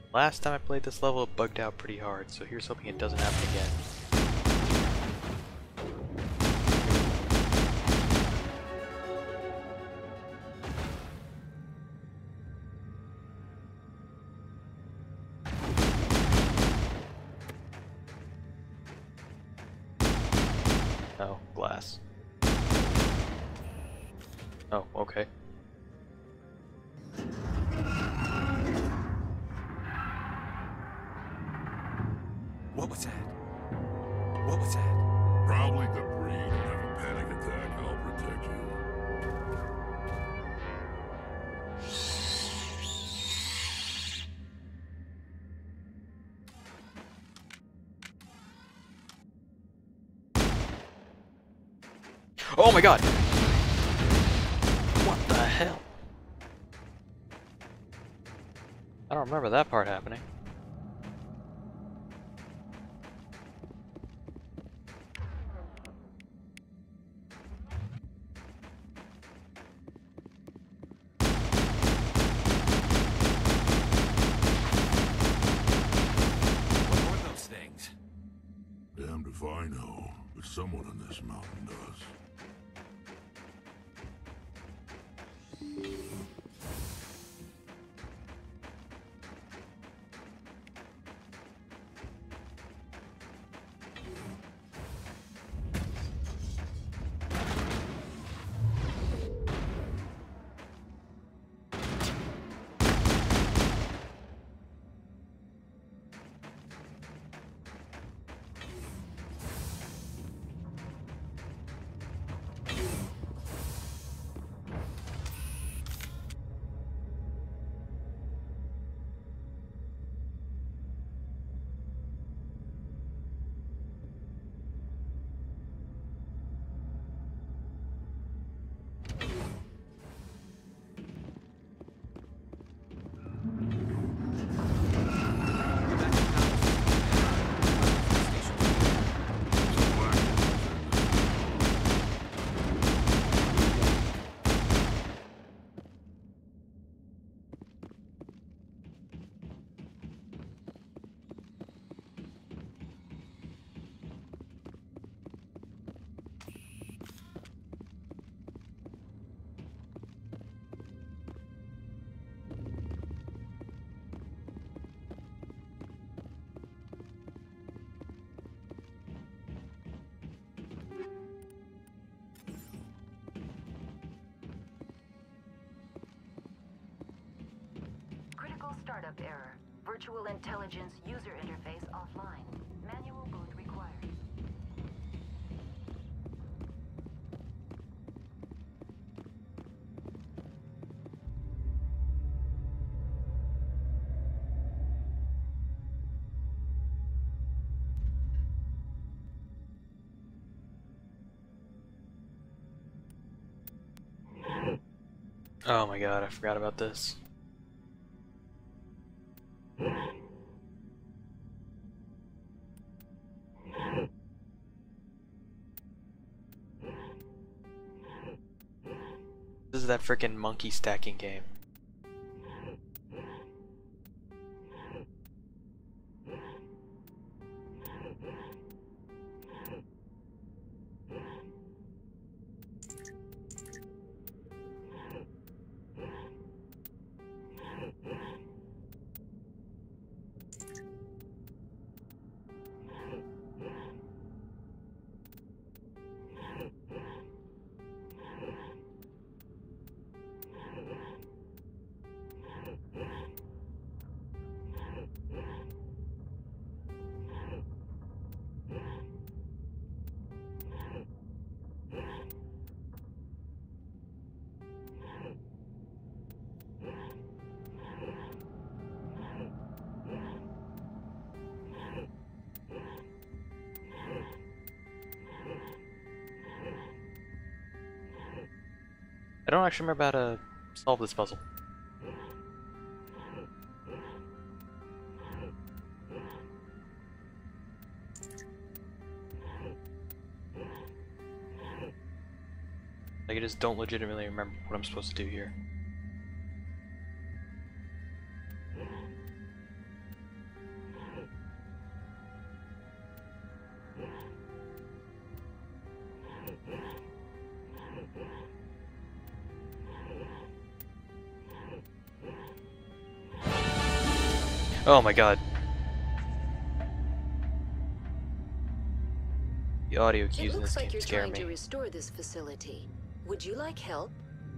Last time I played this level, it bugged out pretty hard, so here's hoping it doesn't happen again. Oh, glass. Oh, okay. What was that? What was that? Probably debris. Don't have a panic attack. I'll protect you. Oh my god! What the hell? I don't remember that part happening. What were those things? Damned if I know, but someone on this mountain does. Startup error. Virtual intelligence user interface offline. Manual boot required. Oh my god, I forgot about this. This is that frickin' monkey stacking game. I don't actually remember how to solve this puzzle. Like, I just don't legitimately remember what I'm supposed to do here. Oh my god. The audio It cues in looks this like game you're scare trying to me. restore this facility. Would you like help?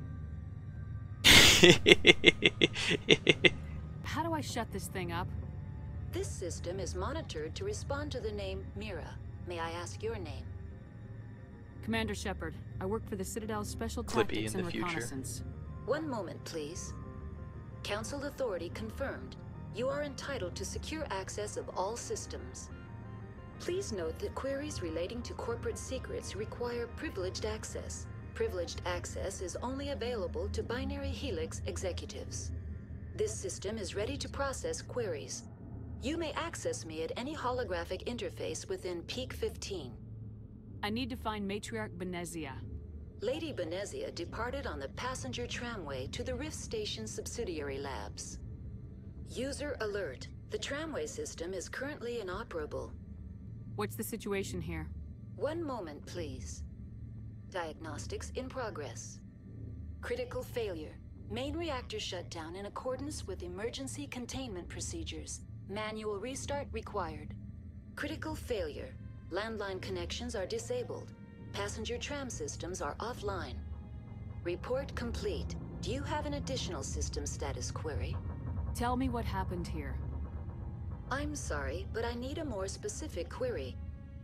How do I shut this thing up? This system is monitored to respond to the name Mira. May I ask your name? Commander Shepard, I work for the Citadel's Special Clippy Tactics in and the future. Reconnaissance. One moment, please. Council authority confirmed. You are entitled to secure access of all systems. Please note that queries relating to corporate secrets require privileged access. Privileged access is only available to Binary Helix executives. This system is ready to process queries. You may access me at any holographic interface within Peak 15. I need to find Matriarch Benezia. Lady Benezia departed on the passenger tramway to the Rift Station subsidiary labs. User alert. The tramway system is currently inoperable. What's the situation here? One moment, please. Diagnostics in progress. Critical failure. Main reactor shut down in accordance with emergency containment procedures. Manual restart required. Critical failure. Landline connections are disabled. Passenger tram systems are offline. Report complete. Do you have an additional system status query? Tell me what happened here. I'm sorry, but I need a more specific query.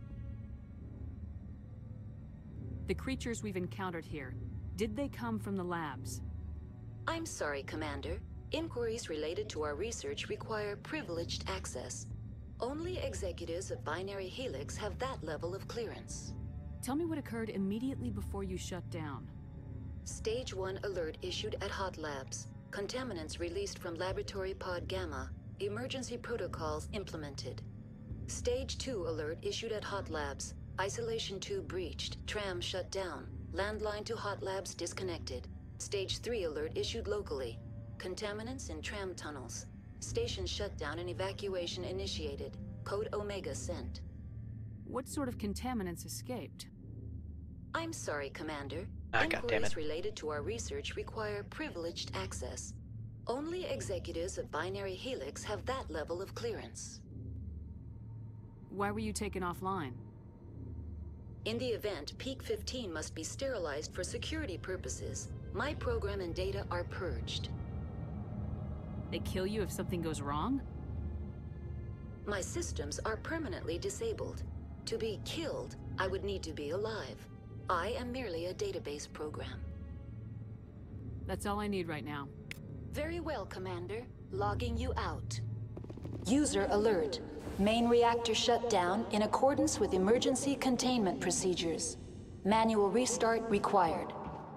The creatures we've encountered here, did they come from the labs? I'm sorry, Commander. Inquiries related to our research require privileged access. Only executives of Binary Helix have that level of clearance. Tell me what occurred immediately before you shut down. Stage 1 alert issued at Hot Labs. Contaminants released from Laboratory Pod Gamma. Emergency protocols implemented. Stage 2 alert issued at Hot Labs. Isolation tube breached. Tram shut down. Landline to Hot Labs disconnected. Stage 3 alert issued locally. Contaminants in tram tunnels. Station shutdown and evacuation initiated. Code Omega sent. What sort of contaminants escaped? I'm sorry, Commander. Ah, goddammit. Inquiries related to our research require privileged access. Only executives of Binary Helix have that level of clearance. Why were you taken offline? In the event, Peak 15 must be sterilized for security purposes. My program and data are purged. They kill you if something goes wrong? My systems are permanently disabled. To be killed, I would need to be alive. I am merely a database program. That's all I need right now. Very well, Commander. Logging you out. User alert. Main reactor shut down in accordance with emergency containment procedures. Manual restart required.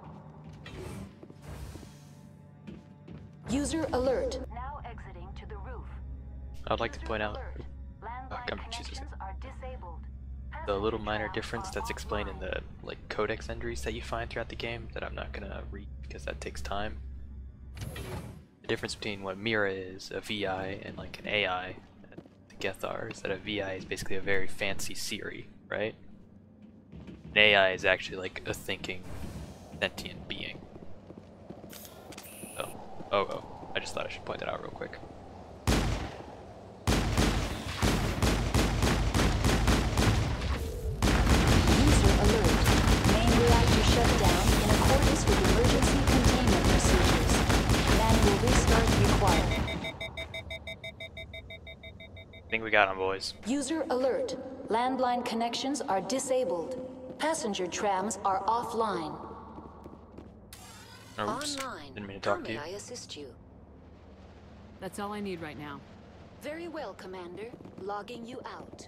User alert. Now exiting to the roof. I'd like to point out the little minor difference that's explained in the codex entries that you find throughout the game that I'm not gonna read because that takes time. The difference between what Mira is, a VI, and like an AI, the Gethar, is that a VI is basically a very fancy Siri, right? An AI is actually like a thinking, sentient being. Oh, I just thought I should point that out real quick. User alert. Main reactor shut down in accordance with emergency containment procedures. Manual restart required. I think we got him, boys. User alert. Landline connections are disabled. Passenger trams are offline. Oops, Online. didn't mean to talk to you. How may I assist you? That's all I need right now. Very well, Commander. Logging you out.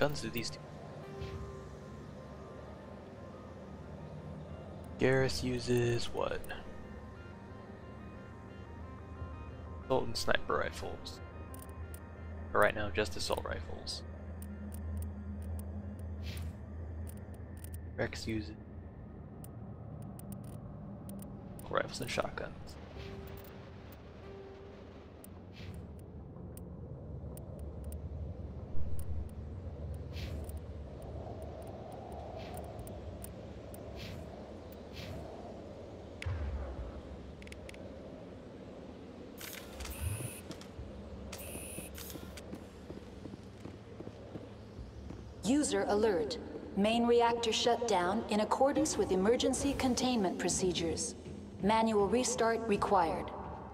guns do these do? Garrus uses what? Assault and sniper rifles. For right now, just assault rifles. Rex uses rifles and shotguns. User alert. Main reactor shut down in accordance with emergency containment procedures. Manual restart required.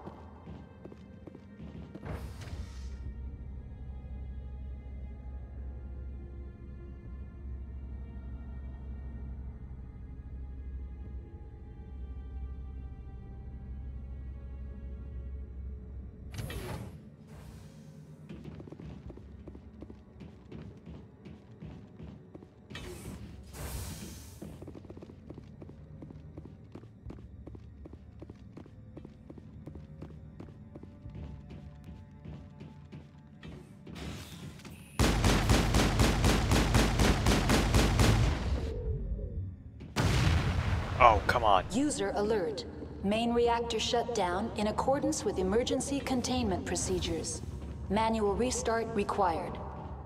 Oh, come on. User alert. Main reactor shut down in accordance with emergency containment procedures. Manual restart required.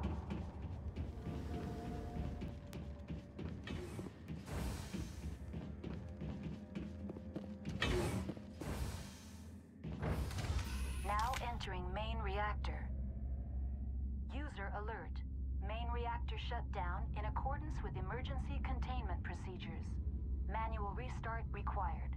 Now entering main reactor. User alert. Main reactor shut down in accordance with emergency containment procedures. Manual restart required.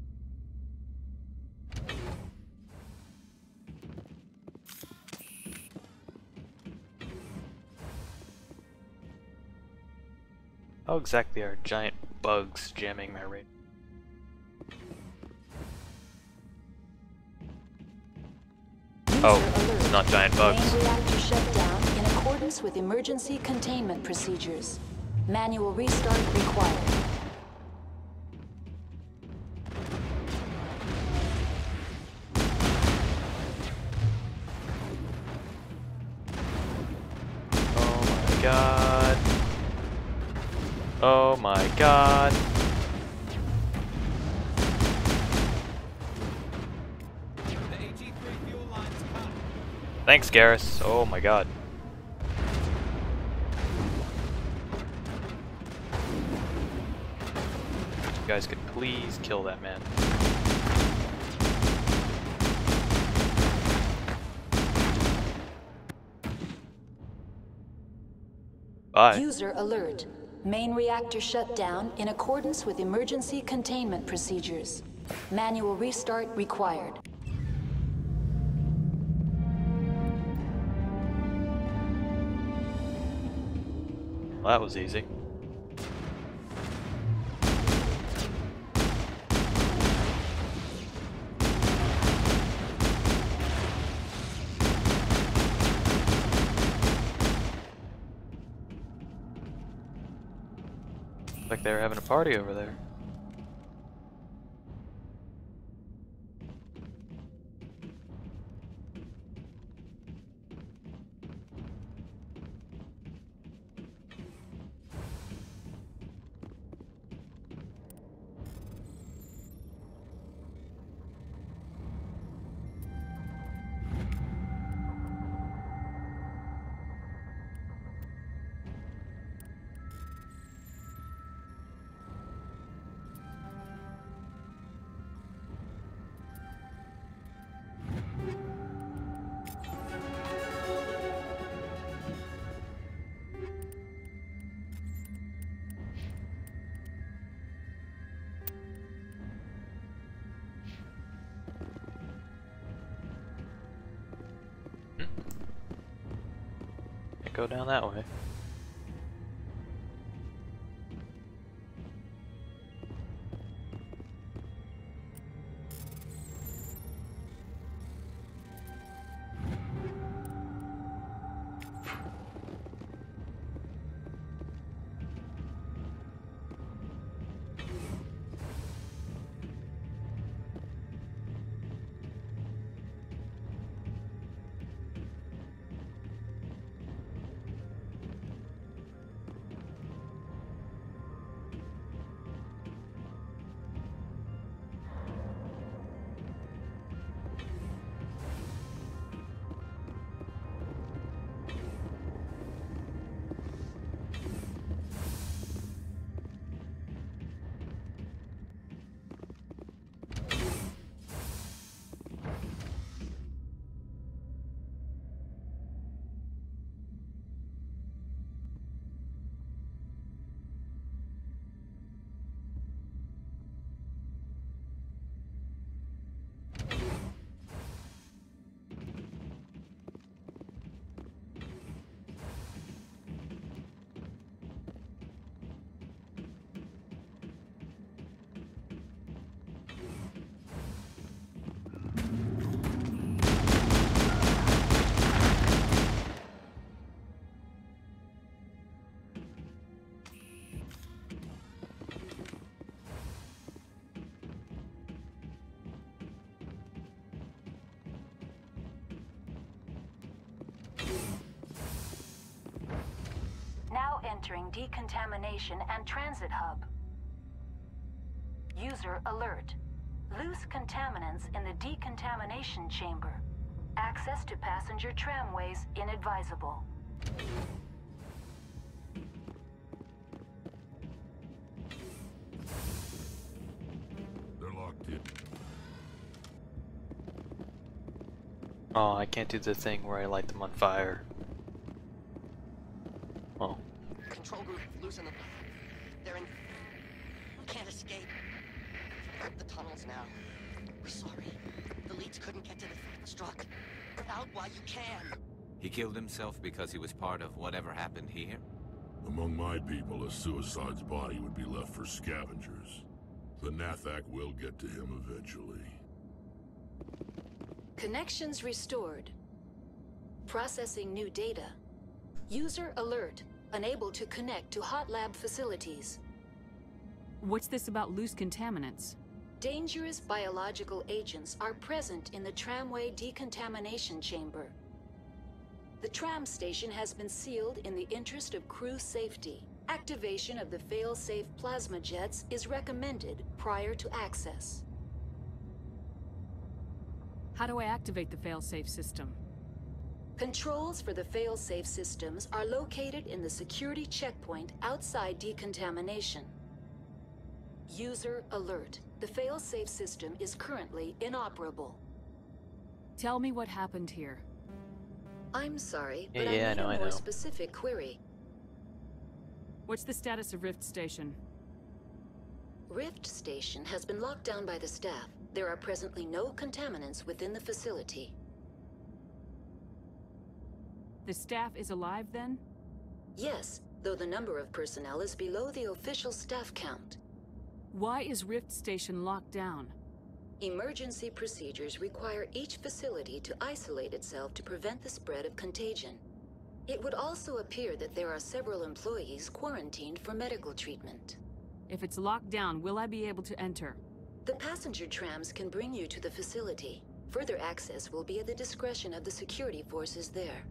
How exactly are giant bugs jamming my radar? Oh, it's not giant bugs. Main reactor shut down in accordance with emergency containment procedures. Manual restart required. Oh my god. Oh my god. The AG3 fuel line's cut. Thanks, Garrus. Oh my god. You guys could please kill that man. Bye. User alert. Main reactor shut down in accordance with emergency containment procedures. Manual restart required. Well, that was easy. Like they were having a party over there. Can't go down that way. decontamination and transit hub. User alert. Loose contaminants in the decontamination chamber. Access to passenger tramways inadvisable. They're locked in. Oh, I can't do the thing where I light them on fire. Oh. Control group, loosen them. They're in. We can't escape. The tunnels now. We're sorry. The leads couldn't get to the struck. Out while you can. He killed himself because he was part of whatever happened here? Among my people, a suicide's body would be left for scavengers. The Nathak will get to him eventually. Connections restored. Processing new data. User alert. Unable to connect to hot lab facilities. What's this about loose contaminants? Dangerous biological agents are present in the tramway decontamination chamber. The tram station has been sealed in the interest of crew safety. Activation of the fail-safe plasma jets is recommended prior to access. How do I activate the fail-safe system? Controls for the fail-safe systems are located in the security checkpoint outside decontamination. User alert. The fail-safe system is currently inoperable. Tell me what happened here. I'm sorry, Yeah, but I I need know, a I more know. specific query. What's the status of Rift Station? Rift Station has been locked down by the staff. There are presently no contaminants within the facility. The staff is alive then? Yes, though the number of personnel is below the official staff count. Why is Rift Station locked down? Emergency procedures require each facility to isolate itself to prevent the spread of contagion. It would also appear that there are several employees quarantined for medical treatment. If it's locked down, will I be able to enter? The passenger trams can bring you to the facility. Further access will be at the discretion of the security forces there.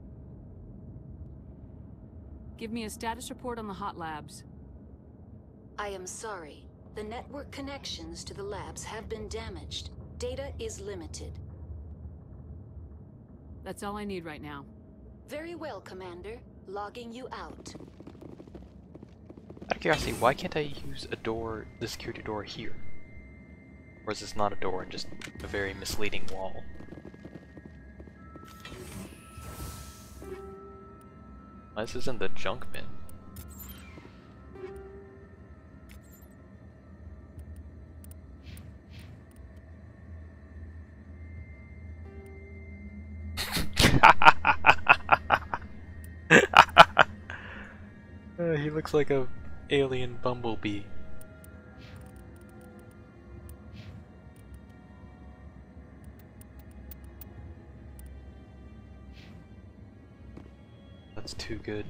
Give me a status report on the hot labs. I am sorry. The network connections to the labs have been damaged. Data is limited. That's all I need right now. Very well, Commander. Logging you out. Out of curiosity, why can't I use a door, the security door here? Or is this not a door and just a very misleading wall? This isn't the junk bin. He looks like a alien bumblebee. That's too good.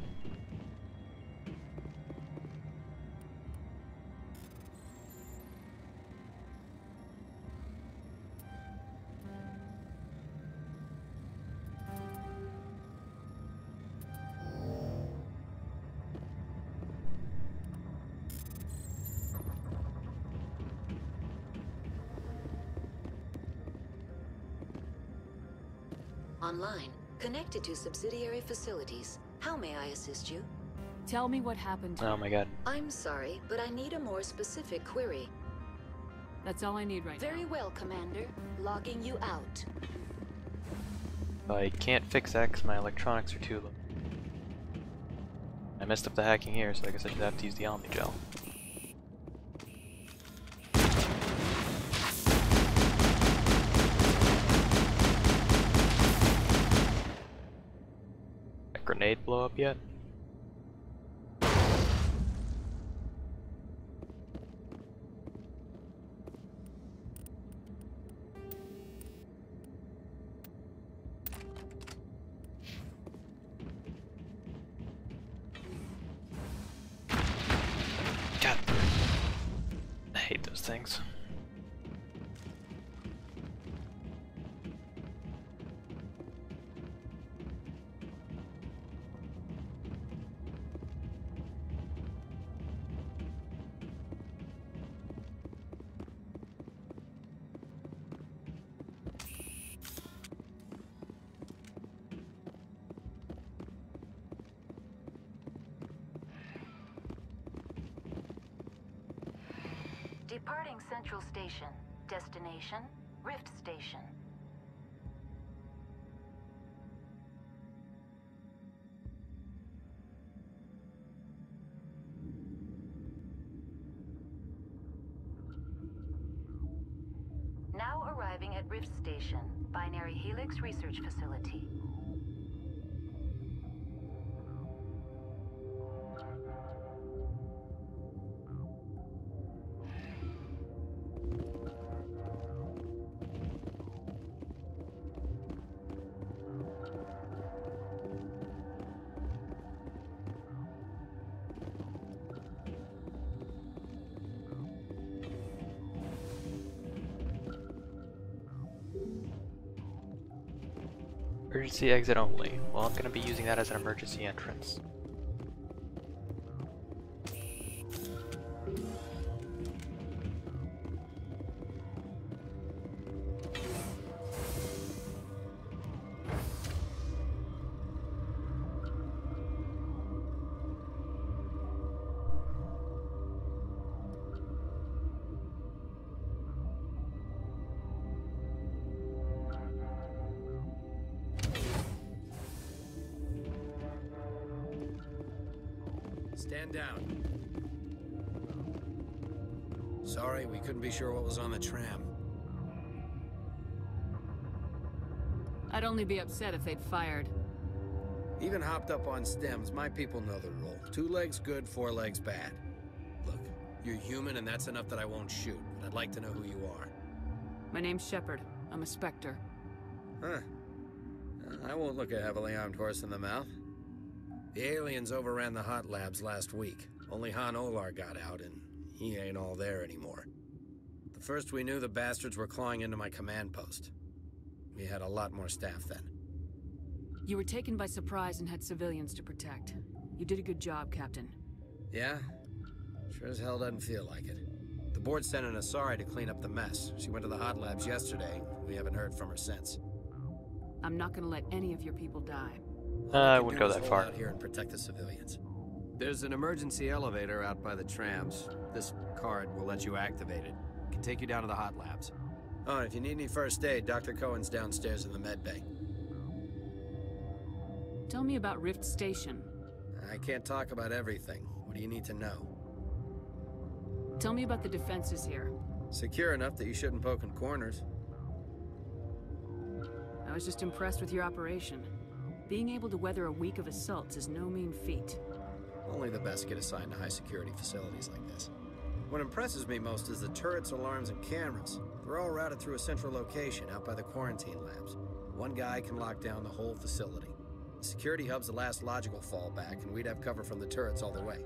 Online. Connected to subsidiary facilities. How may I assist you? Tell me what happened. Oh my god. I'm sorry, but I need a more specific query. That's all I need right Very well, Commander. Logging you out. I can't fix X, my electronics are too low. I messed up the hacking here, so I guess I should have to use the Omni Gel. That grenade blow up yet? God, I hate those things. Departing Central Station. Destination, Rift Station. Now arriving at Rift Station, Binary Helix Research Facility. Emergency exit only. Well, I'm going to be using that as an emergency entrance. Stand down. Sorry, we couldn't be sure what was on the tram. I'd only be upset if they'd fired. Even hopped up on stems, my people know the rule. 2 legs good, 4 legs bad. Look, you're human and that's enough that I won't shoot, but I'd like to know who you are. My name's Shepard. I'm a Spectre. Huh. I won't look a heavily armed horse in the mouth. The aliens overran the hot labs last week. Only Han Olar got out, and he ain't all there anymore. The first we knew, the bastards were clawing into my command post. We had a lot more staff then. You were taken by surprise and had civilians to protect. You did a good job, Captain. Yeah? Sure as hell doesn't feel like it. The board sent an Asari to clean up the mess. She went to the hot labs yesterday. We haven't heard from her since. I'm not gonna let any of your people die. I wouldn't go that far. Out here and protect the civilians. There's an emergency elevator out by the trams. This card will let you activate it. It can take you down to the hot labs. Oh, and if you need any first aid, Dr. Cohen's downstairs in the med bay. Tell me about Rift Station. I can't talk about everything. What do you need to know? Tell me about the defenses here. Secure enough that you shouldn't poke in corners. I was just impressed with your operation. Being able to weather a week of assaults is no mean feat. Only the best get assigned to high-security facilities like this. What impresses me most is the turrets, alarms, and cameras. They're all routed through a central location out by the quarantine labs. One guy can lock down the whole facility. The security hub's the last logical fallback, and we'd have cover from the turrets all the way.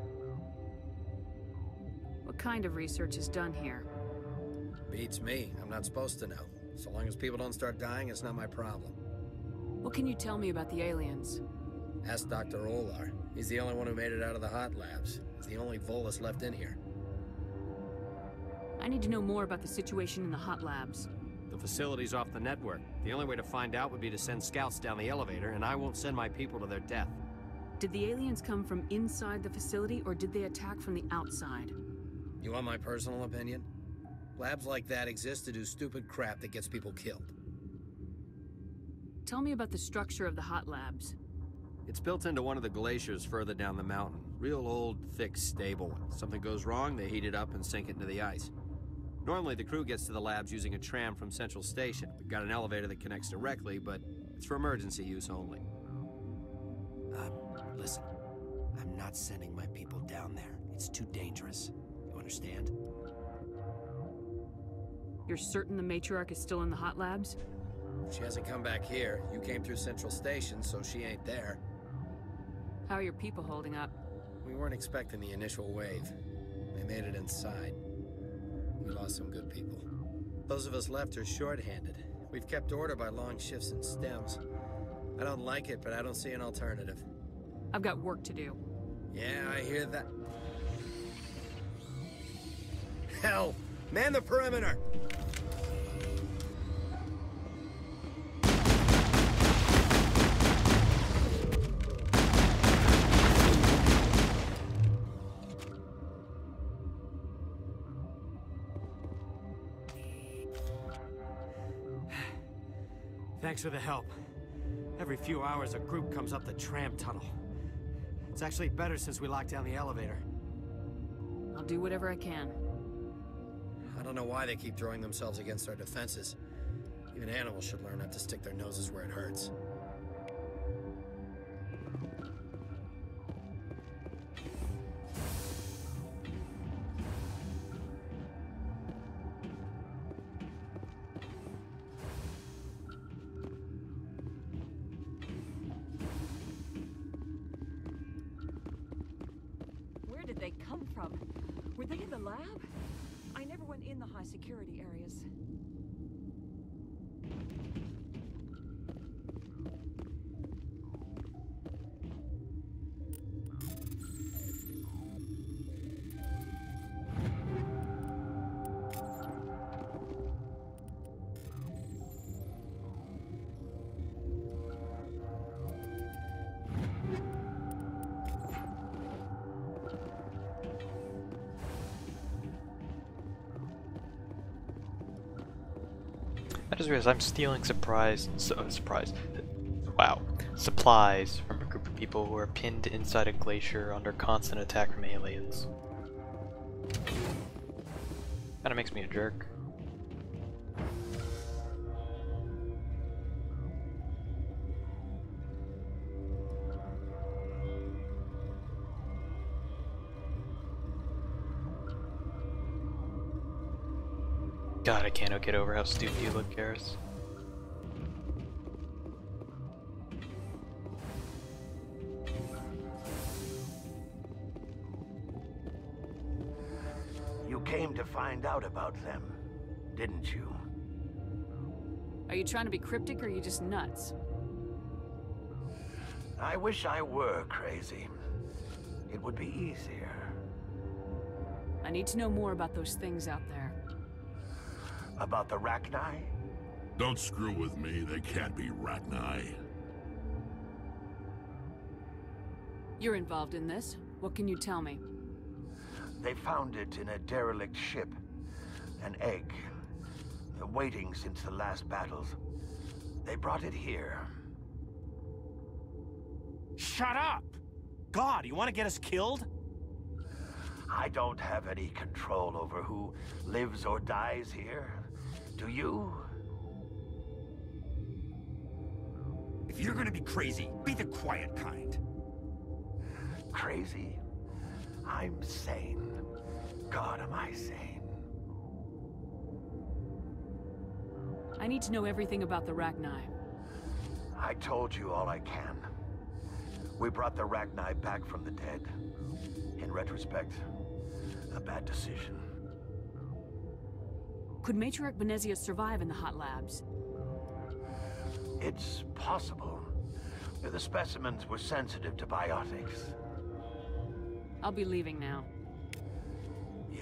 What kind of research is done here? Beats me. I'm not supposed to know. So long as people don't start dying, it's not my problem. What can you tell me about the aliens? Ask Dr. Olar. He's the only one who made it out of the hot labs. He's the only Volus left in here. I need to know more about the situation in the hot labs. The facility's off the network. The only way to find out would be to send scouts down the elevator, and I won't send my people to their death. Did the aliens come from inside the facility, or did they attack from the outside? You want my personal opinion? Labs like that exist to do stupid crap that gets people killed. Tell me about the structure of the hot labs. It's built into one of the glaciers further down the mountain. Real old, thick, stable one. Something goes wrong, they heat it up and sink it into the ice. Normally, the crew gets to the labs using a tram from Central Station. We've got an elevator that connects directly, but it's for emergency use only. Listen. I'm not sending my people down there. It's too dangerous. You understand? You're certain the matriarch is still in the hot labs? She hasn't come back here. You came through Central Station, so she ain't there. How are your people holding up? We weren't expecting the initial wave. They made it inside. We lost some good people. Those of us left are short-handed. We've kept order by long shifts and stems. I don't like it, but I don't see an alternative. I've got work to do. Yeah, I hear that. Hell! Man the perimeter! Thanks for the help. Every few hours, a group comes up the tram tunnel. It's actually better since we locked down the elevator. I'll do whatever I can. I don't know why they keep throwing themselves against our defenses. Even animals should learn not to stick their noses where it hurts. Where did they come from? Were they in the lab? I never went in the high security areas. I just realized I'm stealing wow, supplies from a group of people who are pinned inside a glacier under constant attack from aliens. Kinda makes me a jerk. God, I can't get over how stupid you look, Garrus. You came to find out about them, didn't you? Are you trying to be cryptic or are you just nuts? I wish I were crazy. It would be easier. I need to know more about those things out there. About the Rachni? Don't screw with me, they can't be Rachni. You're involved in this. What can you tell me? They found it in a derelict ship. An egg. Waiting since the last battles. They brought it here. Shut up! God, you want to get us killed? I don't have any control over who lives or dies here. Do you? If you're gonna be crazy, be the quiet kind. Crazy? I'm sane. God, am I sane? I need to know everything about the Rachni. I told you all I can. We brought the Rachni back from the dead. In retrospect, a bad decision. Could Matriarch Benezia survive in the hot labs? It's possible. The specimens were sensitive to biotics. I'll be leaving now. Yeah.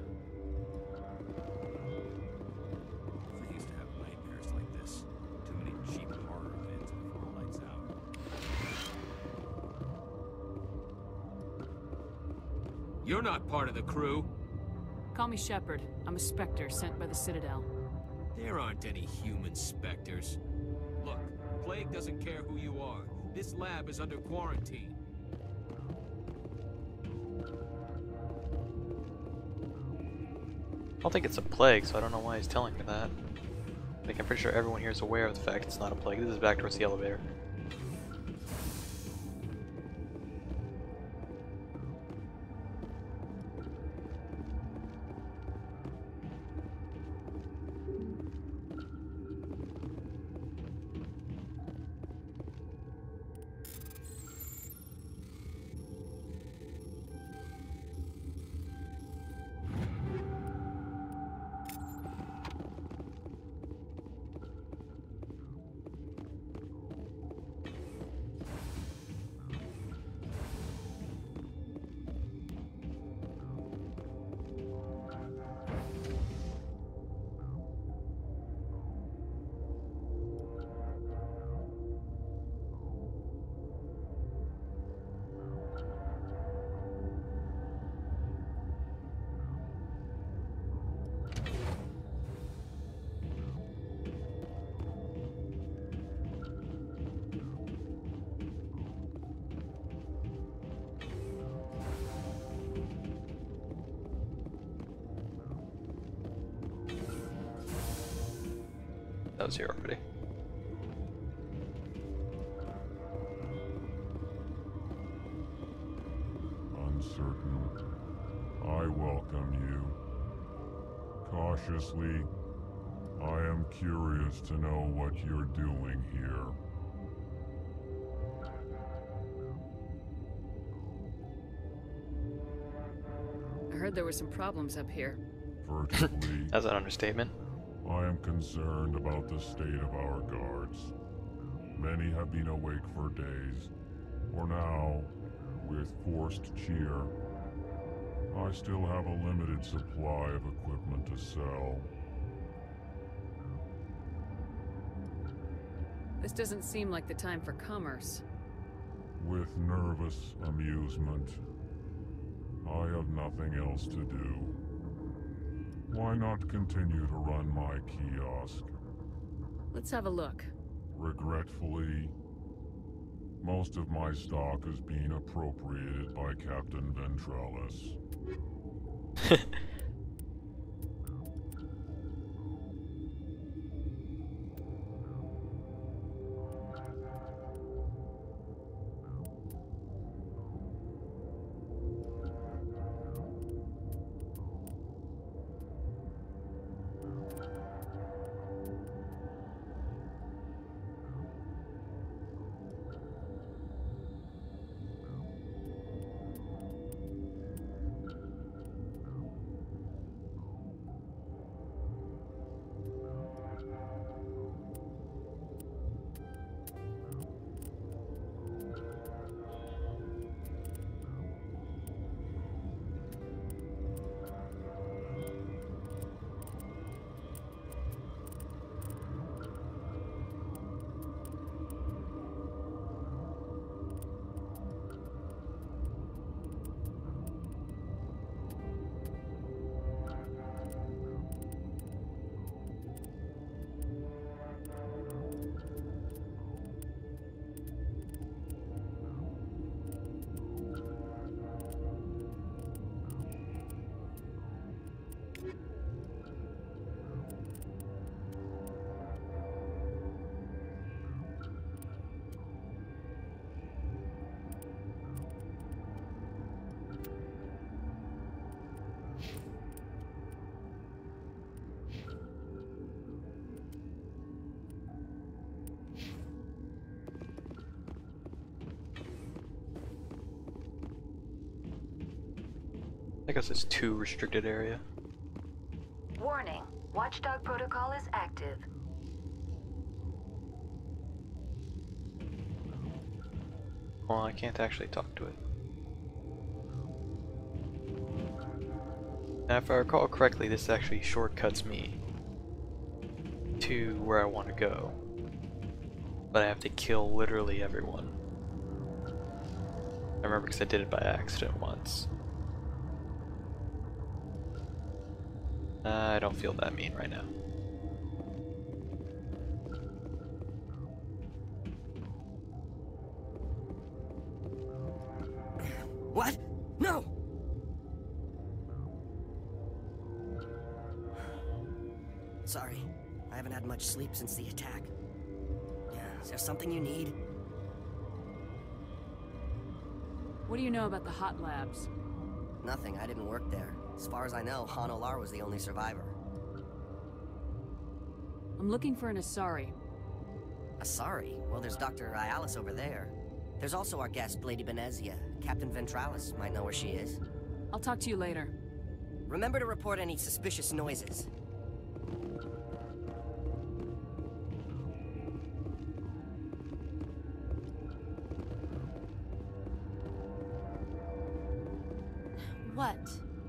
I used to have nightmares like this. Too many cheap horror events before the lights out. You're not part of the crew. Call me Shepard. I'm a Spectre sent by the Citadel. There aren't any human specters. Look, Plague doesn't care who you are. This lab is under quarantine. I don't think it's a plague, so I don't know why he's telling me that. Like, I'm pretty sure everyone here is aware of the fact it's not a plague. This is back towards the elevator. That was here already. Uncertain. I welcome you. Cautiously, I am curious to know what you're doing here. I heard there were some problems up here. Virtually, That's an understatement. I am concerned about the state of our guards. Many have been awake for days, or now, with forced cheer. I still have a limited supply of equipment to sell. This doesn't seem like the time for commerce. With nervous amusement. I have nothing else to do. Why not continue to run my kiosk? Let's have a look. Regretfully, most of my stock is being appropriated by Captain Ventralis. I guess it's too restricted area. Warning. Watchdog protocol is active. Well, I can't actually talk to it. Now, if I recall correctly, this actually shortcuts me to where I want to go. But I have to kill literally everyone. I remember because I did it by accident once. I don't feel that mean right now. What? No! Sorry, I haven't had much sleep since the attack. Yeah, is there something you need? What do you know about the hot labs? Nothing, I didn't work there. As far as I know, Han Olar was the only survivor. I'm looking for an Asari. Asari? Well, there's Dr. Ialis over there. There's also our guest, Lady Benezia. Captain Ventralis might know where she is. I'll talk to you later. Remember to report any suspicious noises. What?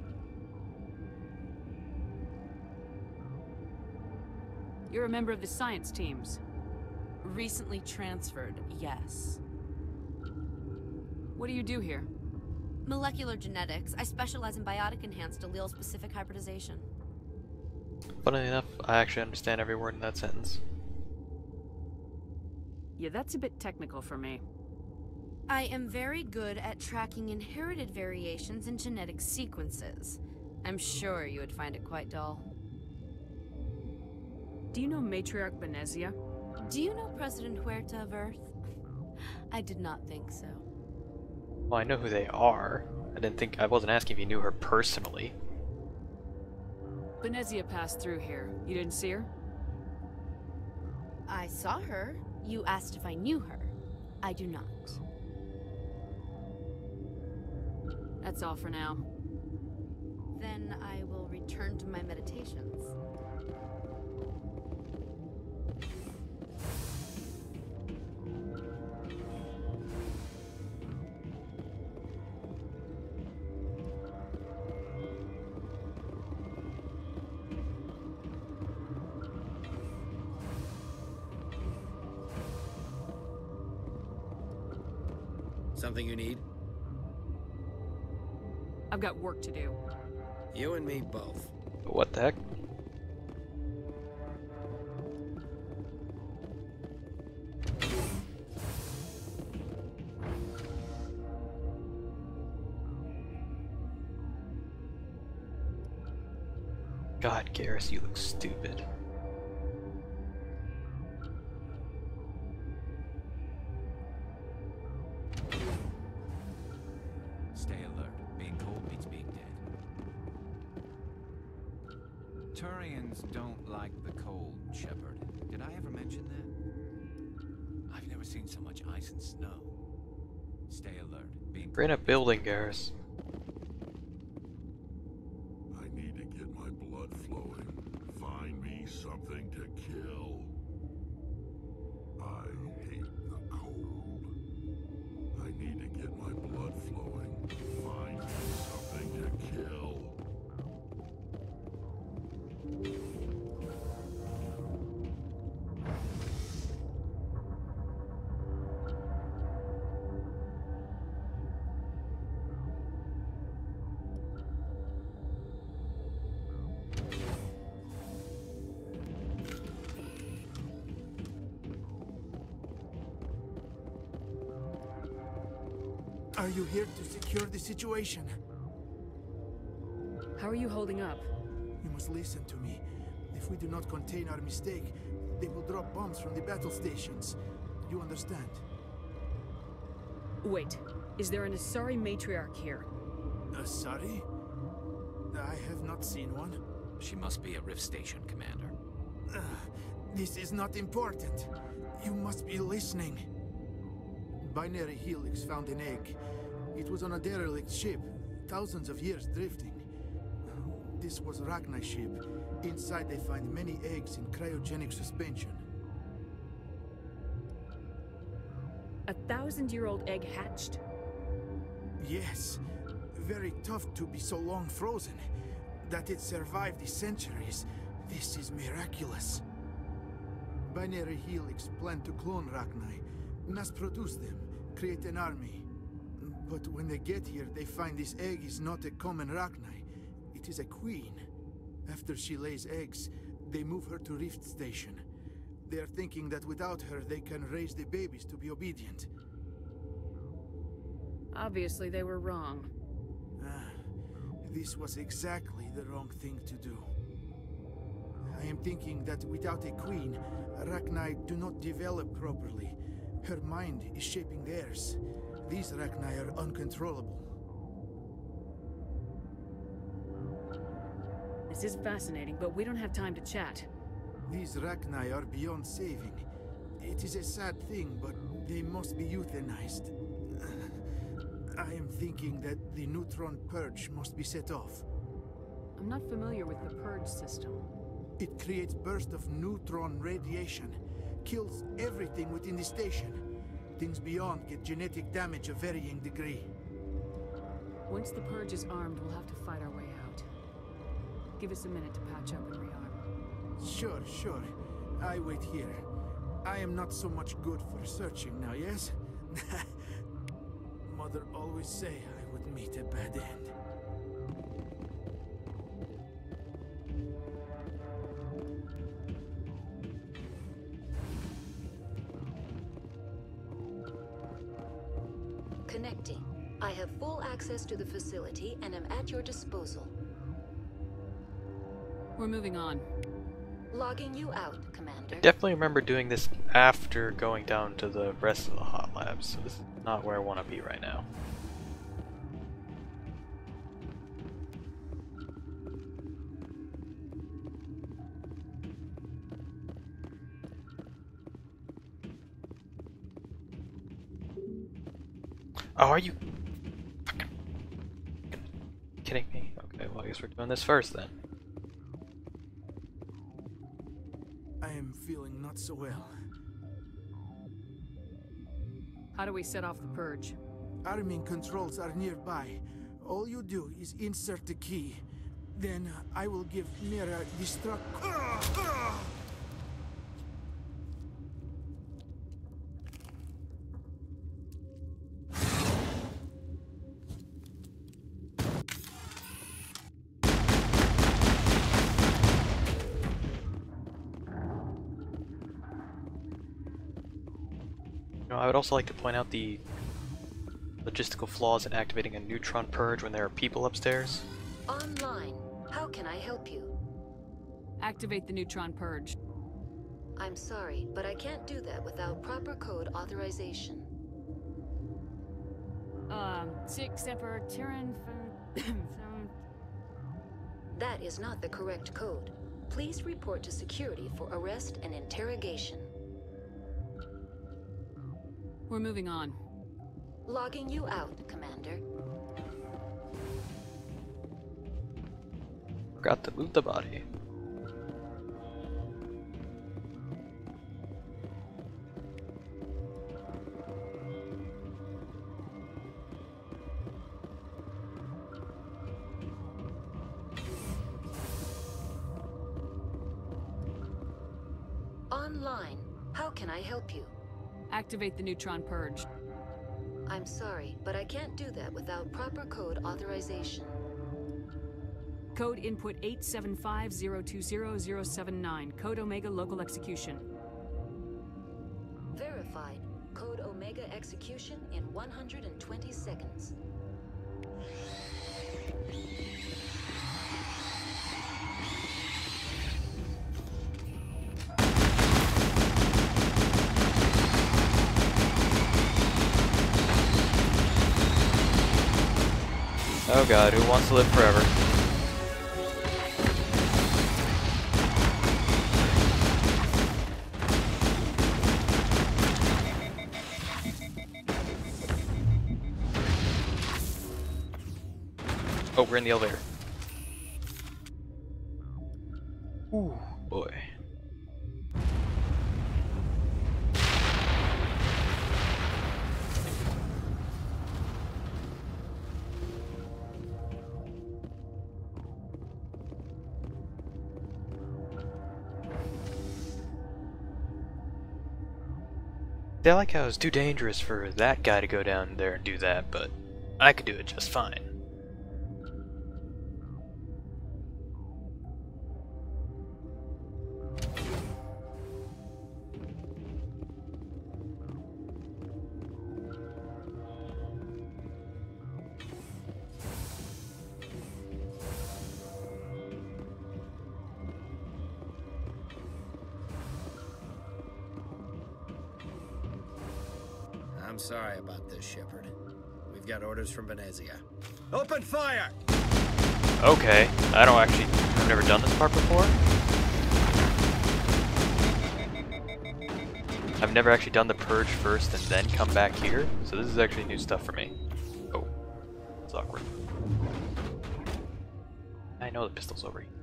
You're a member of the science teams. Recently transferred, yes. What do you do here? Molecular genetics. I specialize in biotic-enhanced allele-specific hybridization. Funnily enough, I actually understand every word in that sentence. Yeah, that's a bit technical for me. I am very good at tracking inherited variations in genetic sequences. I'm sure you would find it quite dull. Do you know Matriarch Benezia? Do you know President Huerta of Earth? I did not think so. Well, I know who they are. I wasn't asking if you knew her personally. Benezia passed through here. You didn't see her? I saw her. You asked if I knew her. I do not. That's all for now. Then I will return to my meditations. Something you need? I've got work to do. You and me both. What the heck? God, Garrus, you look stupid. Stay alert. Being cold beats being dead. Turians don't like the cold, Shepard. Did I ever mention that? I've never seen so much ice and snow. Stay alert. Being We're in a building, Garrus. I need to get my blood flowing. Find me something to kill. I hate the cold. I need to get my blood flowing. Find me something to kill. Are you here to secure the situation? How are you holding up? You must listen to me. If we do not contain our mistake, they will drop bombs from the battle stations. You understand? Wait, is there an Asari matriarch here? Asari? I have not seen one. She must be a Rift Station, Commander. This is not important. You must be listening. Binary Helix found an egg. It was on a derelict ship, thousands of years drifting. This was Rachni's ship. Inside they find many eggs in cryogenic suspension. 1,000-year-old egg hatched? Yes. Very tough to be so long frozen. That it survived the centuries, this is miraculous. Binary Helix planned to clone Rachni, mass produce them, create an army. But when they get here, they find this egg is not a common Rachni. It is a queen. After she lays eggs, they move her to Rift Station. They are thinking that without her, they can raise the babies to be obedient. Obviously, they were wrong. This was exactly the wrong thing to do. I am thinking that without a queen, Rachni do not develop properly. Her mind is shaping theirs. These Rachni are uncontrollable. This is fascinating, but we don't have time to chat. These Rachni are beyond saving. It is a sad thing, but they must be euthanized. I am thinking that the neutron purge must be set off. I'm not familiar with the purge system. It creates bursts of neutron radiation, kills everything within the station. Things beyond get genetic damage of varying degree. Once the purge is armed, we'll have to fight our way out. Give us a minute to patch up and rearm. Sure. I wait here. I am not so much good for searching now, yes? Mother always say I would meet a bad end. Connecting. I have full access to the facility and am at your disposal. We're moving on. Logging you out, Commander. I definitely remember doing this after going down to the rest of the hot labs, so this is not where I want to be right now. Oh, are you fucking kidding me? Okay, well I guess we're doing this first then. I am feeling not so well. How do we set off the purge? Arming controls are nearby. All you do is insert the key. Then I will give Mira destruct. I would also like to point out the logistical flaws in activating a neutron purge when there are people upstairs. Online. How can I help you? Activate the neutron purge. I'm sorry, but I can't do that without proper code authorization. 6 Semper Tyrann. That is not the correct code. Please report to security for arrest and interrogation. We're moving on. Logging you out, Commander. Forgot to move the body. Online. How can I help you? Activate the neutron purge. I'm sorry, but I can't do that without proper code authorization. Code input 875020079. Code Omega local execution. Verified. Code Omega execution in 120 seconds. Oh god, who wants to live forever? Oh, we're in the elevator. Ooh, boy. I like how it's too dangerous for that guy to go down there and do that, but I could do it just fine. I'm sorry about this, Shepard. We've got orders from Venezia. Open fire! Okay, I've never done this part before. I've never actually done the purge first and then come back here, so this is actually new stuff for me. Oh, it's awkward. I know the pistol's over here.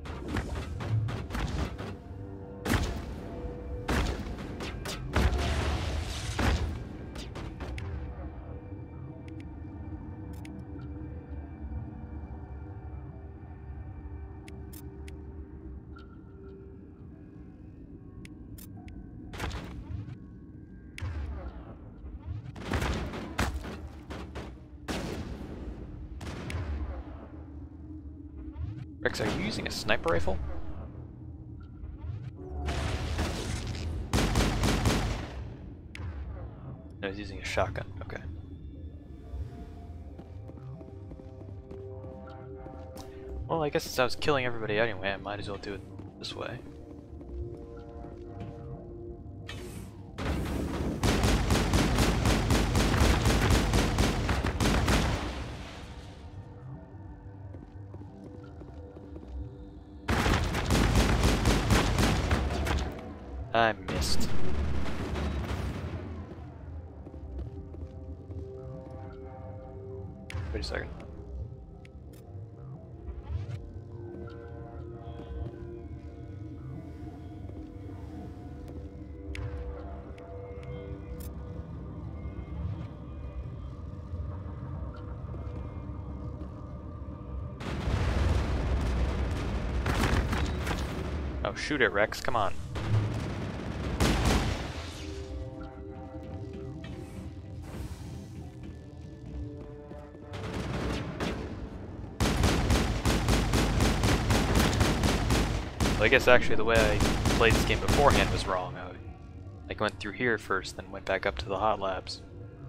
Rex, are you using a sniper rifle? No, he's using a shotgun. Okay. Well, I guess since I was killing everybody anyway, I might as well do it this way. I missed. Wait a second. Oh, shoot it, Rex, come on. Well, I guess actually the way I played this game beforehand was wrong. I went through here first, then went back up to the hot labs.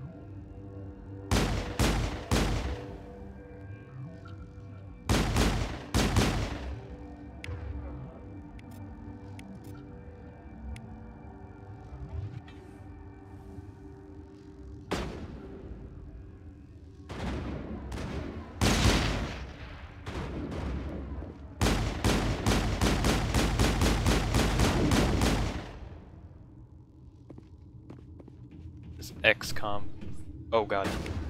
This XCOM. Oh god.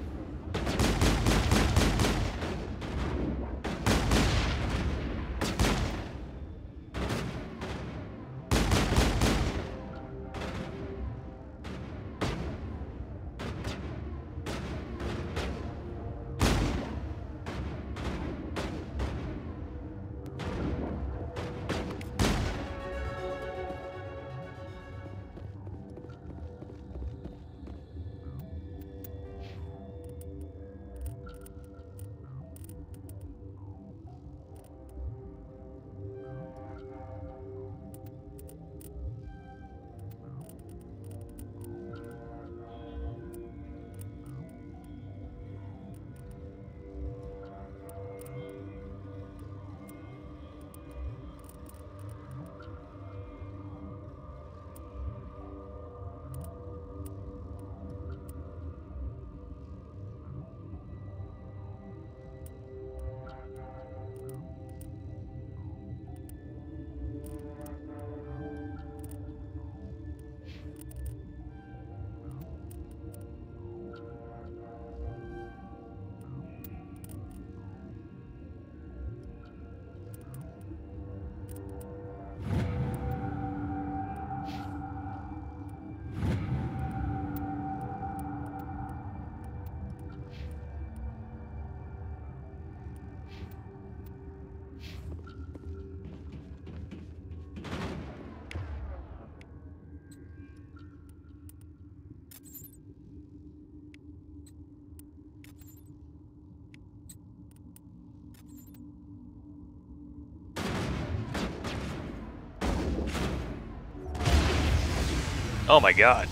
Oh my god.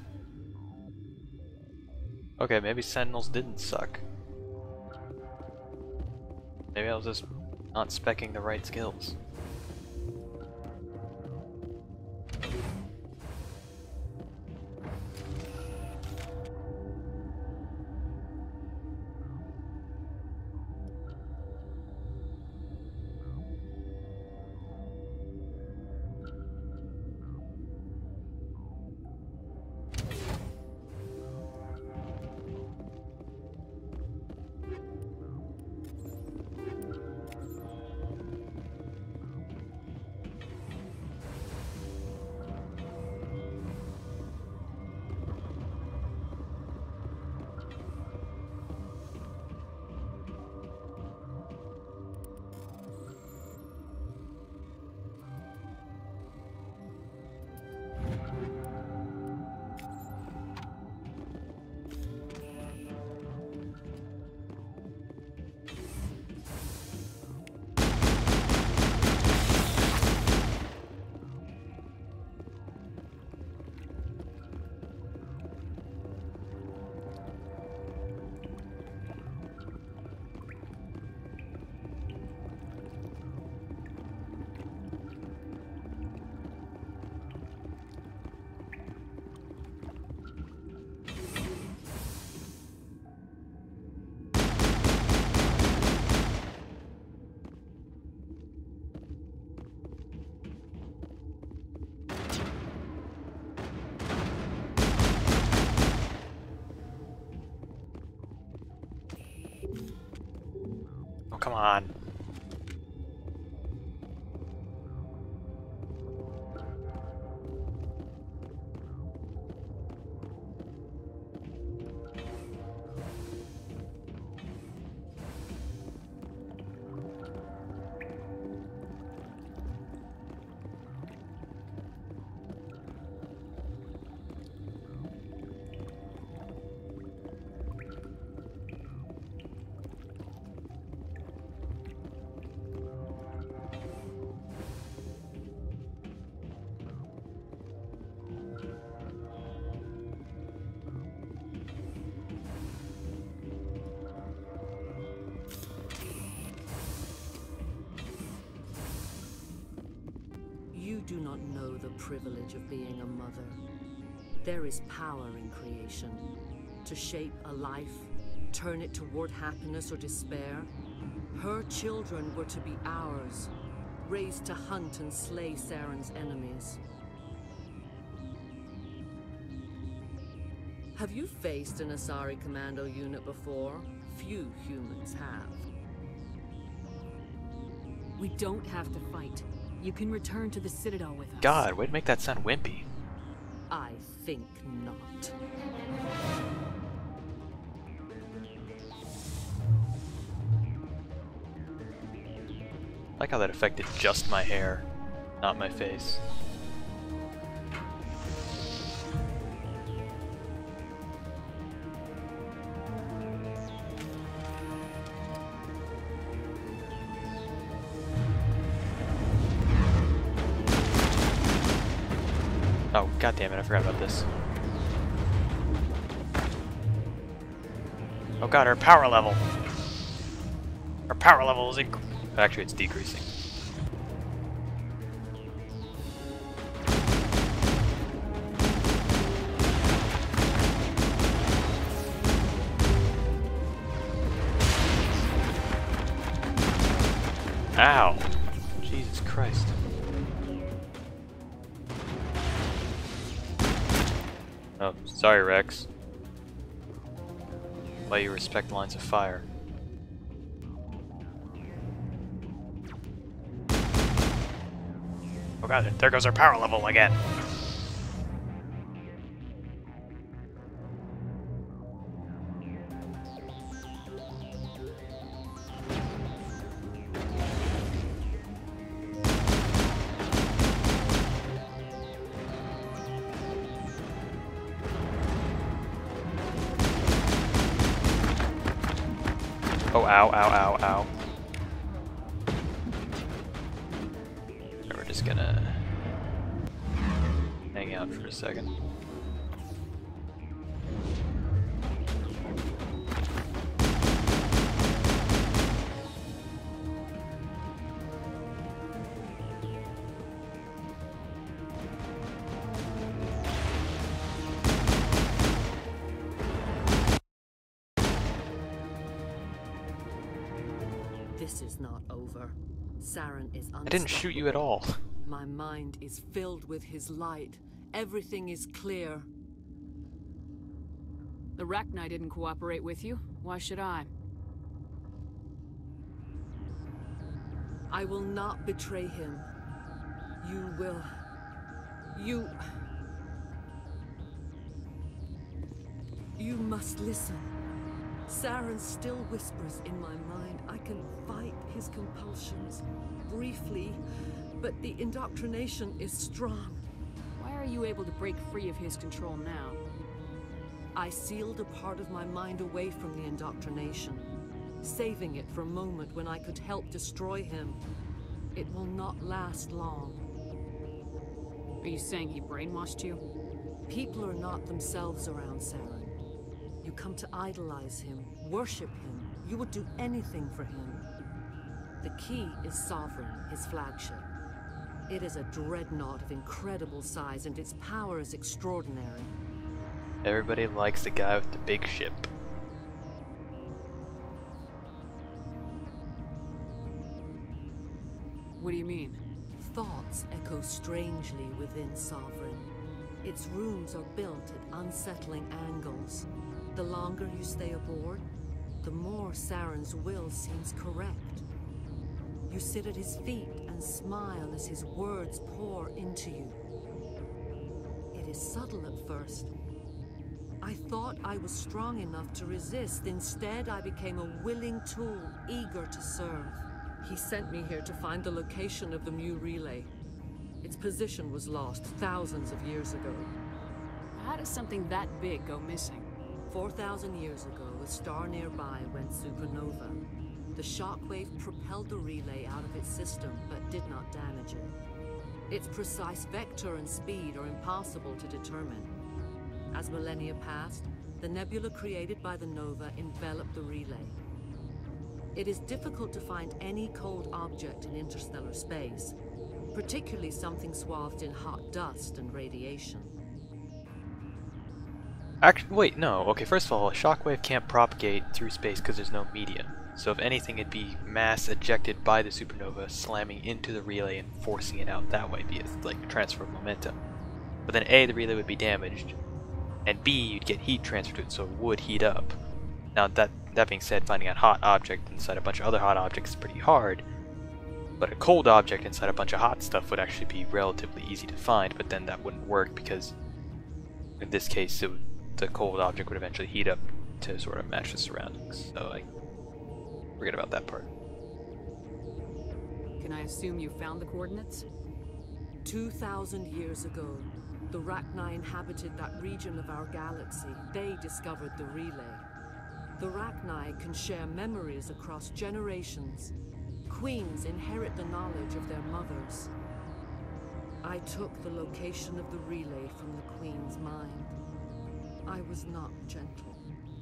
Okay, maybe Sentinels didn't suck. Maybe I was just not speccing the right skills. come on. You do not know the privilege of being a mother. There is power in creation. To shape a life, turn it toward happiness or despair. Her children were to be ours, raised to hunt and slay Saren's enemies. Have you faced an Asari commando unit before? Few humans have. We don't have to fight. You can return to the Citadel with us. God, way to make that sound wimpy. I think not. I like how that affected just my hair, not my face. Oh, god damn it, I forgot about this. Oh god, our power level! Our power level is actually, it's decreasing. Ow! Jesus Christ. Oh, sorry, Rex. Why you respect lines of fire. Oh god, there goes our power level again. Oh, ow, ow, ow, ow. And we're just gonna hang out for a second. This is not over. Saren is unstoppable. I didn't shoot you at all. My mind is filled with his light. Everything is clear. The Rachni didn't cooperate with you. Why should I? I will not betray him. You will. You must listen. Saren still whispers in my mind. I can fight his compulsions briefly, but the indoctrination is strong. Why are you able to break free of his control now? I sealed a part of my mind away from the indoctrination, saving it for a moment when I could help destroy him. It will not last long. Are you saying he brainwashed you? People are not themselves around Saren. You come to idolize him, worship him. You would do anything for him. The key is Sovereign, his flagship. It is a dreadnought of incredible size, and its power is extraordinary. Everybody likes the guy with the big ship. What do you mean? Thoughts echo strangely within Sovereign. Its rooms are built at unsettling angles. The longer you stay aboard, the more Saren's will seems correct. You sit at his feet and smile as his words pour into you. It is subtle at first. I thought I was strong enough to resist. Instead, I became a willing tool, eager to serve. He sent me here to find the location of the Mu relay. Its position was lost thousands of years ago. How does something that big go missing? 4,000 years ago, a star nearby went supernova. The shockwave propelled the relay out of its system, but did not damage it. Its precise vector and speed are impossible to determine. As millennia passed, the nebula created by the nova enveloped the relay. It is difficult to find any cold object in interstellar space, particularly something swathed in hot dust and radiation. Actually, wait, no. Okay, first of all, a shockwave can't propagate through space because there's no medium. So if anything, it'd be mass ejected by the supernova, slamming into the relay and forcing it out that way via, like, a transfer of momentum. But then A, the relay would be damaged, and B, you'd get heat transferred to it, so it would heat up. Now, that being said, finding a hot object inside a bunch of other hot objects is pretty hard, but a cold object inside a bunch of hot stuff would actually be relatively easy to find, but then that wouldn't work because, in this case, the cold object would eventually heat up to sort of match the surroundings. So I forget about that part. Can I assume you found the coordinates? 2,000 years ago, the Rachni inhabited that region of our galaxy. They discovered the relay. The Rachni can share memories across generations. Queens inherit the knowledge of their mothers. I took the location of the relay from the Queen's mind. I was not gentle.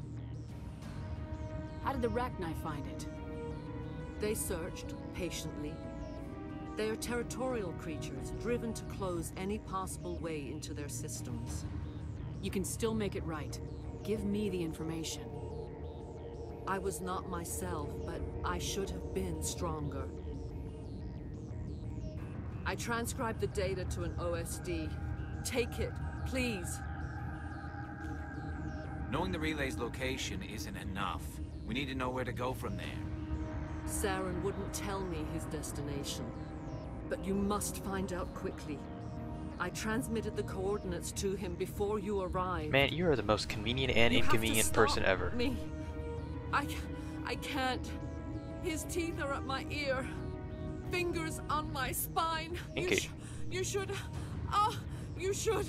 How did the Rachni find it? They searched patiently. They are territorial creatures, driven to close any possible way into their systems. You can still make it right. Give me the information. I was not myself, but I should have been stronger. I transcribed the data to an OSD. Take it, please. Knowing the relay's location isn't enough. We need to know where to go from there. Saren wouldn't tell me his destination. But you must find out quickly. I transmitted the coordinates to him before you arrived. Man, you are the most convenient and inconvenient person ever. Me. I can't. His teeth are at my ear. Fingers on my spine. You should. Oh, you should.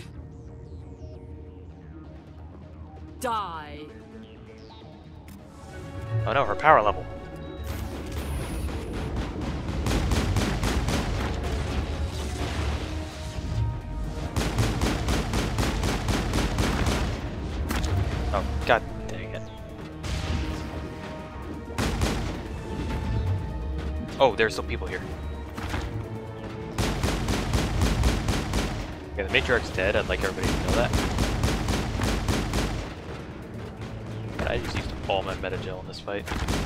Die. Oh no, her power level. Oh, god dang it. Oh, there's still people here. Yeah, the matriarch's dead. I'd like everybody to know that. God, I just used all my metagel in this fight.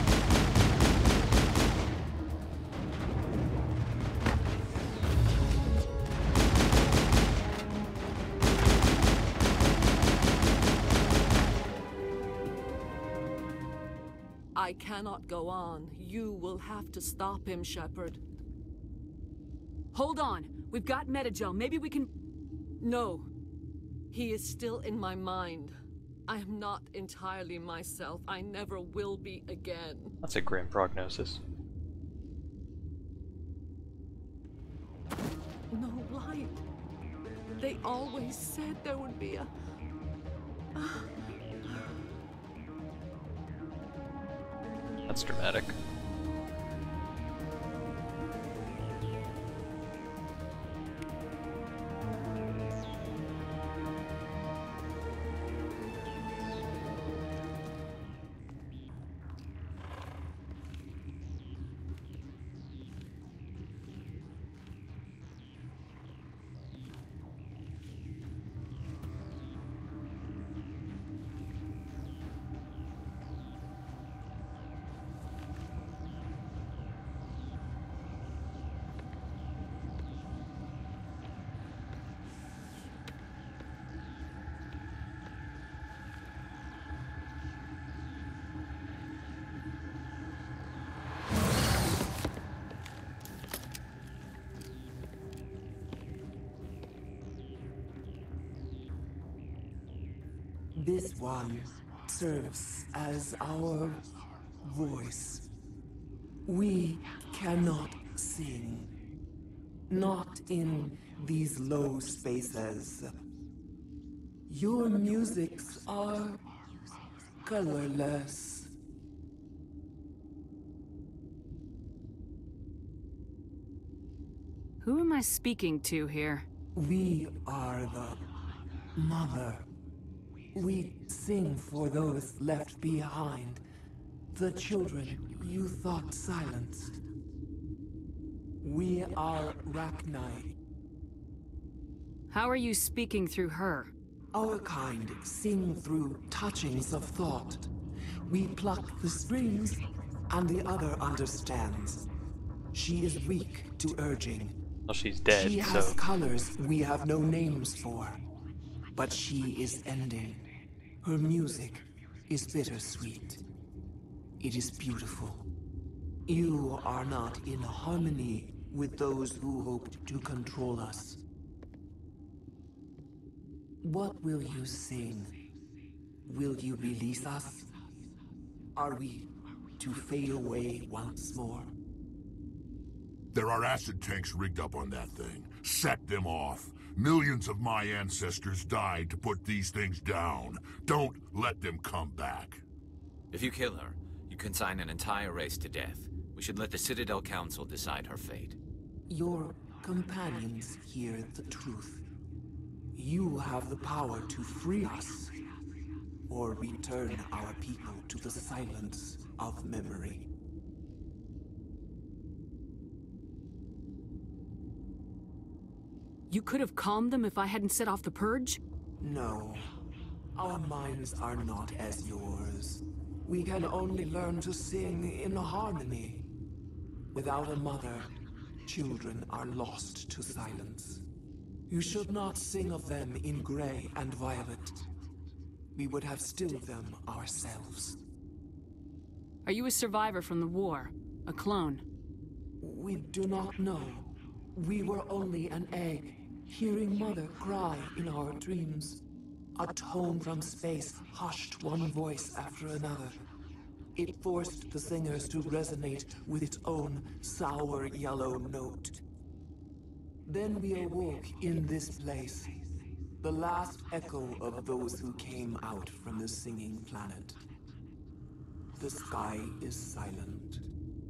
I cannot go on. You will have to stop him, Shepard. Hold on. We've got metagel. Maybe we can... No. He is still in my mind. I am not entirely myself. I never will be again. That's a grim prognosis. No light. They always said there would be a... That's dramatic. This one serves as our voice. We cannot sing. Not in these low spaces. Your musics are colorless. Who am I speaking to here? We are the mother. We sing for those left behind. The children you thought silenced. We are Rachni. How are you speaking through her? Our kind sing through touchings of thought. We pluck the strings, and the other understands. She is weak to urging. Well, she's dead, She so... has colors we have no names for. But she is ending. Her music is bittersweet. It is beautiful. You are not in harmony with those who hoped to control us. What will you sing? Will you release us? Are we to fade away once more? There are acid tanks rigged up on that thing. Set them off. Millions of my ancestors died to put these things down. Don't let them come back. If you kill her, you consign an entire race to death. We should let the Citadel Council decide her fate. Your companions hear the truth. You have the power to free us, or return our people to the silence of memory. You could have calmed them if I hadn't set off the purge? No. Our minds are not as yours. We can only learn to sing in harmony. Without a mother, children are lost to silence. You should not sing of them in gray and violet. We would have stilled them ourselves. Are you a survivor from the war? A clone? We do not know. We were only an egg, hearing Mother cry in our dreams. A tone from space hushed one voice after another. It forced the singers to resonate with its own sour yellow note. Then we awoke in this place, the last echo of those who came out from the singing planet. The sky is silent.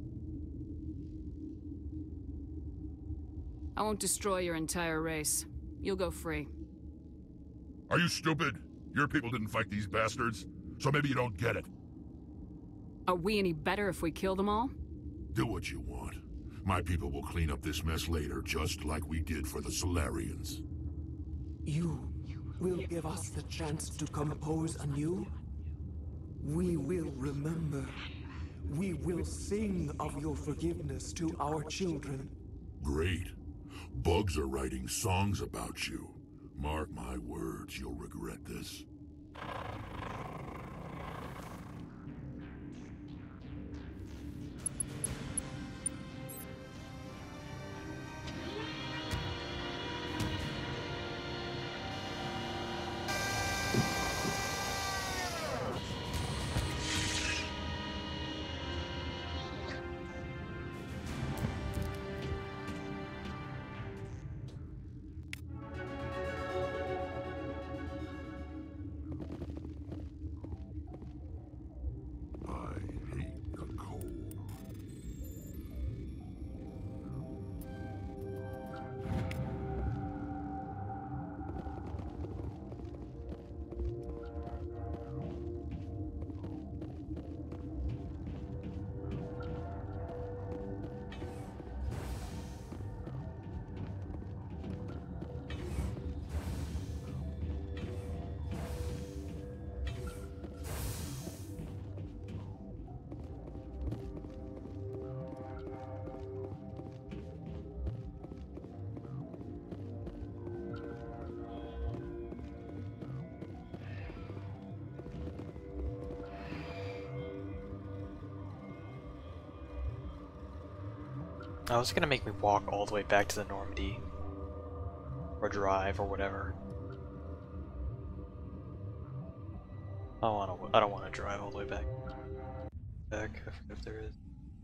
I won't destroy your entire race. You'll go free. Are you stupid? Your people didn't fight these bastards, so maybe you don't get it. Are we any better if we kill them all? Do what you want. My people will clean up this mess later, just like we did for the Solarians. You will give us the chance to compose anew? We will remember. We will sing of your forgiveness to our children. Great. Bugs are writing songs about you. Mark my words, you'll regret this. I was gonna make me walk all the way back to the Normandy. Or drive, or whatever. I don't want to drive all the way back. I forget if there is.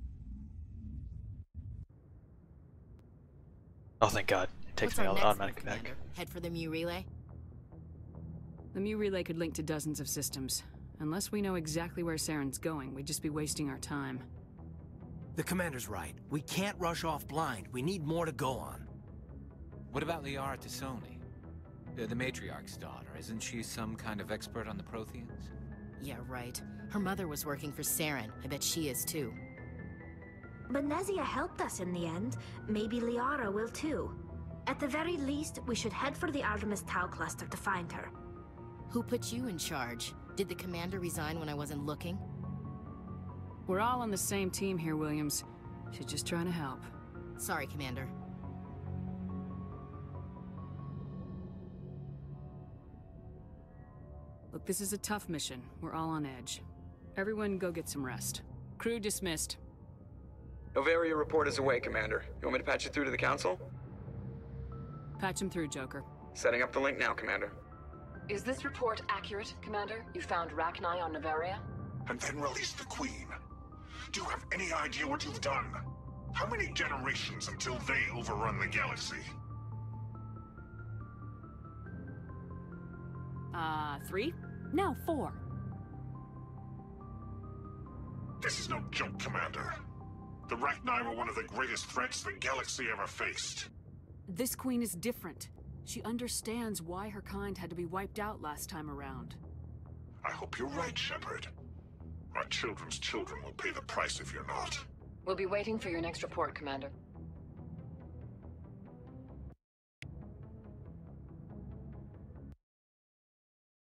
Oh, thank God! It takes me automatically back. Head for the Mu relay. The Mu relay could link to dozens of systems. Unless we know exactly where Saren's going, we'd just be wasting our time. The commander's right. We can't rush off blind. We need more to go on. What about Liara Tassoni? The matriarch's daughter. Isn't she some kind of expert on the Protheans? Yeah, right. Her mother was working for Saren. I bet she is too. But Nezia helped us in the end. Maybe Liara will too. At the very least, we should head for the Artemis Tau cluster to find her. Who put you in charge? Did the commander resign when I wasn't looking? We're all on the same team here, Williams. She's just trying to help. Sorry, Commander. Look, this is a tough mission. We're all on edge. Everyone go get some rest. Crew dismissed. Novaria report is away, Commander. You want me to patch you through to the Council? Patch him through, Joker. Setting up the link now, Commander. Is this report accurate, Commander? You found Rachni on Novaria? And then released the Queen. Do you have any idea what you've done? How many generations until they overrun the galaxy? 3? No, 4. This is no joke, Commander. The Rachni were one of the greatest threats the galaxy ever faced. This Queen is different. She understands why her kind had to be wiped out last time around. I hope you're right, Shepard. My children's children will pay the price if you're not. We'll be waiting for your next report, Commander.